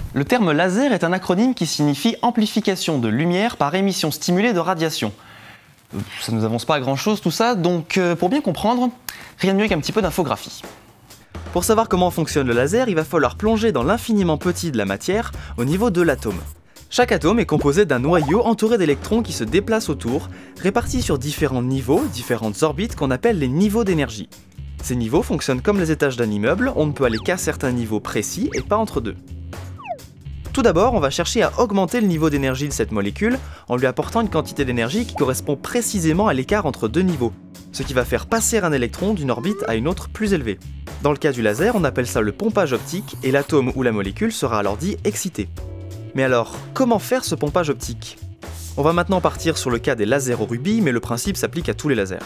Le terme laser est un acronyme qui signifie amplification de lumière par émission stimulée de radiation. Ça ne nous avance pas à grand chose tout ça, donc pour bien comprendre, rien de mieux qu'un petit peu d'infographie. Pour savoir comment fonctionne le laser, il va falloir plonger dans l'infiniment petit de la matière au niveau de l'atome. Chaque atome est composé d'un noyau entouré d'électrons qui se déplacent autour, répartis sur différents niveaux, différentes orbites qu'on appelle les niveaux d'énergie. Ces niveaux fonctionnent comme les étages d'un immeuble, on ne peut aller qu'à certains niveaux précis et pas entre deux. Tout d'abord, on va chercher à augmenter le niveau d'énergie de cette molécule en lui apportant une quantité d'énergie qui correspond précisément à l'écart entre deux niveaux, ce qui va faire passer un électron d'une orbite à une autre plus élevée. Dans le cas du laser, on appelle ça le pompage optique et l'atome ou la molécule sera alors dit excité. Mais alors, comment faire ce pompage optique? On va maintenant partir sur le cas des lasers au rubis, mais le principe s'applique à tous les lasers.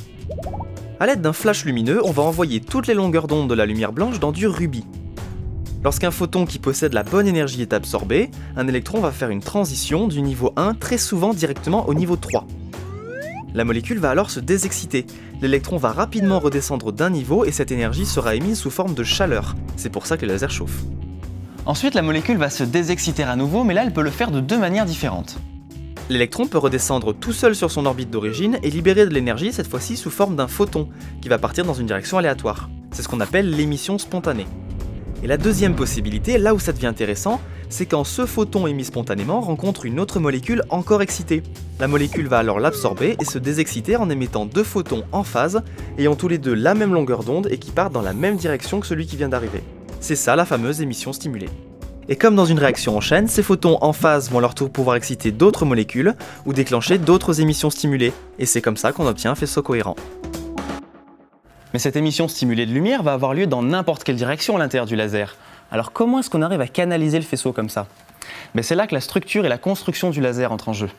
A l'aide d'un flash lumineux, on va envoyer toutes les longueurs d'onde de la lumière blanche dans du rubis. Lorsqu'un photon qui possède la bonne énergie est absorbé, un électron va faire une transition du niveau 1 très souvent directement au niveau 3. La molécule va alors se désexciter. L'électron va rapidement redescendre d'un niveau et cette énergie sera émise sous forme de chaleur. C'est pour ça que les lasers chauffent. Ensuite, la molécule va se désexciter à nouveau, mais là elle peut le faire de deux manières différentes. L'électron peut redescendre tout seul sur son orbite d'origine et libérer de l'énergie cette fois-ci sous forme d'un photon, qui va partir dans une direction aléatoire. C'est ce qu'on appelle l'émission spontanée. Et la deuxième possibilité, là où ça devient intéressant, c'est quand ce photon émis spontanément rencontre une autre molécule encore excitée. La molécule va alors l'absorber et se désexciter en émettant deux photons en phase, ayant tous les deux la même longueur d'onde et qui partent dans la même direction que celui qui vient d'arriver. C'est ça la fameuse émission stimulée. Et comme dans une réaction en chaîne, ces photons en phase vont à leur tour pouvoir exciter d'autres molécules ou déclencher d'autres émissions stimulées. Et c'est comme ça qu'on obtient un faisceau cohérent. Mais cette émission stimulée de lumière va avoir lieu dans n'importe quelle direction à l'intérieur du laser. Alors comment est-ce qu'on arrive à canaliser le faisceau comme ça? C'est là que la structure et la construction du laser entrent en jeu.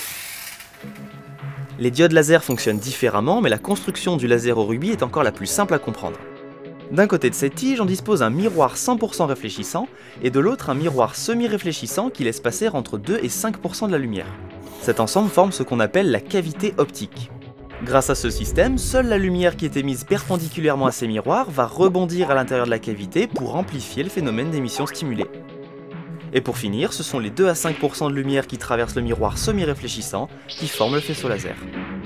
Les diodes laser fonctionnent différemment, mais la construction du laser au rubis est encore la plus simple à comprendre. D'un côté de cette tige, on dispose un miroir 100% réfléchissant, et de l'autre un miroir semi-réfléchissant qui laisse passer entre 2 et 5% de la lumière. Cet ensemble forme ce qu'on appelle la cavité optique. Grâce à ce système, seule la lumière qui est émise perpendiculairement à ces miroirs va rebondir à l'intérieur de la cavité pour amplifier le phénomène d'émission stimulée. Et pour finir, ce sont les 2 à 5% de lumière qui traversent le miroir semi-réfléchissant qui forment le faisceau laser.